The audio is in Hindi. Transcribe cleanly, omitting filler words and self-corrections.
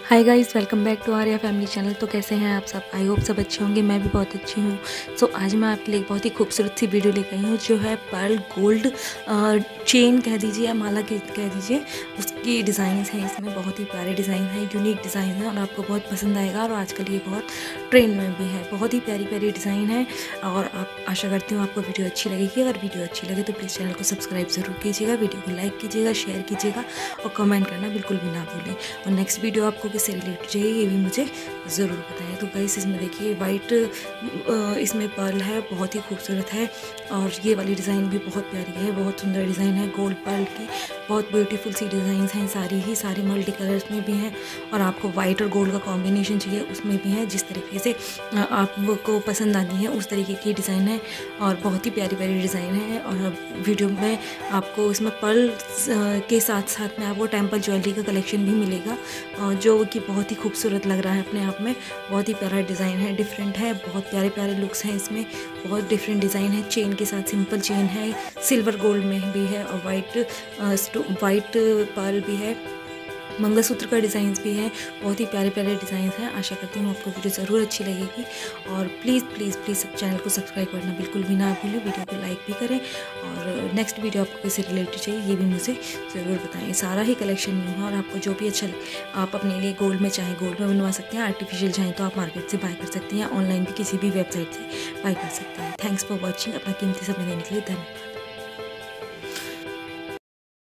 Hi guys, welcome back to Arya family channel. तो कैसे हैं आप सब? आई होप सब अच्छे होंगे। मैं भी बहुत अच्छी हूँ। सो आज मैं आपके लिए एक बहुत ही खूबसूरत सी वीडियो लेकर आई हूँ, जो है पर्ल गोल्ड चेन कह दीजिए या माला कह दीजिए, उसकी डिज़ाइंस हैं। इसमें बहुत ही प्यारे डिज़ाइन है, यूनिक डिज़ाइन है और आपको बहुत पसंद आएगा। और आजकल ये बहुत ट्रेंड में भी है। बहुत ही प्यारी प्यारी डिज़ाइन है और आप आशा करती हूँ आपको वीडियो अच्छी लगेगी। अगर वीडियो अच्छी लगे तो प्लीज़ चैनल को सब्सक्राइब ज़रूर कीजिएगा, वीडियो को लाइक कीजिएगा, शेयर कीजिएगा और कमेंट करना बिल्कुल भी ना भूलें। और नेक्स्ट वीडियो आपको किससे रिलेटेड चाहिए ये भी मुझे ज़रूर बताएं। तो गाइस, इसमें देखिए वाइट इसमें पर्ल है, बहुत ही खूबसूरत है। और ये वाली डिज़ाइन भी बहुत प्यारी है, बहुत सुंदर डिज़ाइन है गोल्ड पर्ल की। बहुत ब्यूटीफुल सी डिज़ाइंस हैं, सारी मल्टी कलर्स में भी हैं। और आपको वाइट और गोल्ड का कॉम्बिनेशन चाहिए उसमें भी है। जिस तरीके से आपको पसंद आती है उस तरीके की डिज़ाइन है और बहुत ही प्यारी प्यारी डिज़ाइन है। और वीडियो में आपको इसमें पर्ल के साथ साथ में आपको टेम्पल ज्वेलरी का कलेक्शन भी मिलेगा, जो कि बहुत ही खूबसूरत लग रहा है अपने आप में। बहुत ही प्यारा डिज़ाइन है, डिफरेंट है, बहुत प्यारे प्यारे लुक्स हैं इसमें। बहुत डिफरेंट डिज़ाइन है। चेन के साथ सिंपल चेन है, सिल्वर गोल्ड में भी है और वाइट पर्ल भी है, मंगलसूत्र का डिज़ाइंस भी है। बहुत ही प्यारे प्यारे डिज़ाइंस हैं। आशा करती हूँ आपको वीडियो ज़रूर अच्छी लगेगी। और प्लीज़ प्लीज़ प्लीज़ चैनल को सब्सक्राइब करना बिल्कुल भी ना भूलें, वीडियो को लाइक भी करें। और नेक्स्ट वीडियो आपको किससे रिलेटेड चाहिए ये भी मुझे ज़रूर बताएं। सारा ही कलेक्शन न्यू है और आपको जो भी अच्छा आप अपने लिए गोल्ड में चाहें गोल्ड में बनवा सकते हैं। आर्टिफिशियल चाहें तो आप मार्केट से बाय कर सकते हैं या ऑनलाइन भी किसी भी वेबसाइट से बाय कर सकते हैं। Thanks for watching. अपना कीमती समय देने के लिए धन्यवाद।